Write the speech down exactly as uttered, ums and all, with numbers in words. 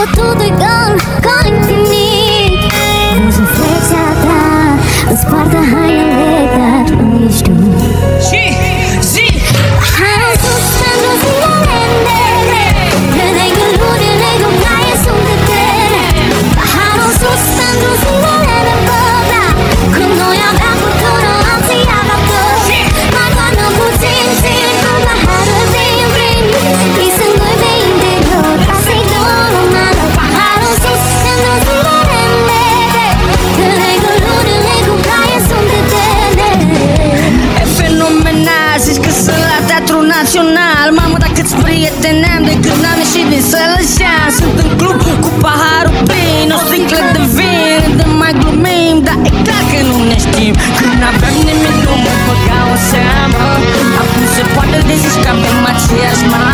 quando tudo é igual, igual infinito. Vamos reflexionar, os porta-raia letra do isto. Sim, sim. Hai suspenso silente, 그대 그 눈을 내고 나의 손끝에 바로 suspenso silente 보다 그 너야 나부터는 없지 않아도 말과 너무 찐찐한 하루 dream 이 생을 베인 대로 다시 돌아나도 바로 suspenso silente 그대 그 눈을 내고 나의 손끝에 É fenomenal, se esquecer lá teatro nacional. Mama da que desprietenem de când am ieșit din Sălășan. Sunt în club cu paharul plin, o sticlă de vin, de mai glumim, dar e clar că nu ne știm. Când n-aveam nimic nu mă băgau în seamă. Acum se poate de zici că avem aceeași mamă.